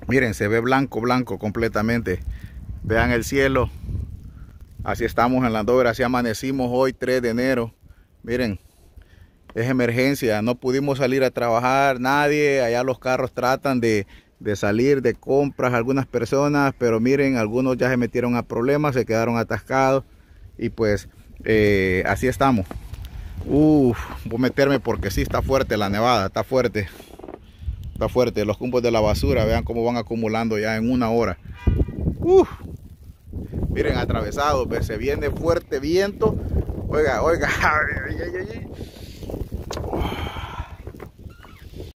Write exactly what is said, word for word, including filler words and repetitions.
Miren, se ve blanco, blanco completamente. Vean el cielo. Así estamos en Landover, así amanecimos hoy tres de enero. Miren, es emergencia, no pudimos salir a trabajar, nadie. Allá los carros tratan de, de salir de compras, algunas personas, pero miren, algunos ya se metieron a problemas, se quedaron atascados. Y pues eh, así estamos. Uf, voy a meterme porque sí está fuerte la nevada, está fuerte. Está fuerte, los cumbos de la basura, vean cómo van acumulando ya en una hora. Uf, miren, atravesado, pues se viene fuerte viento. Oiga, oiga. Ay, ay, ay.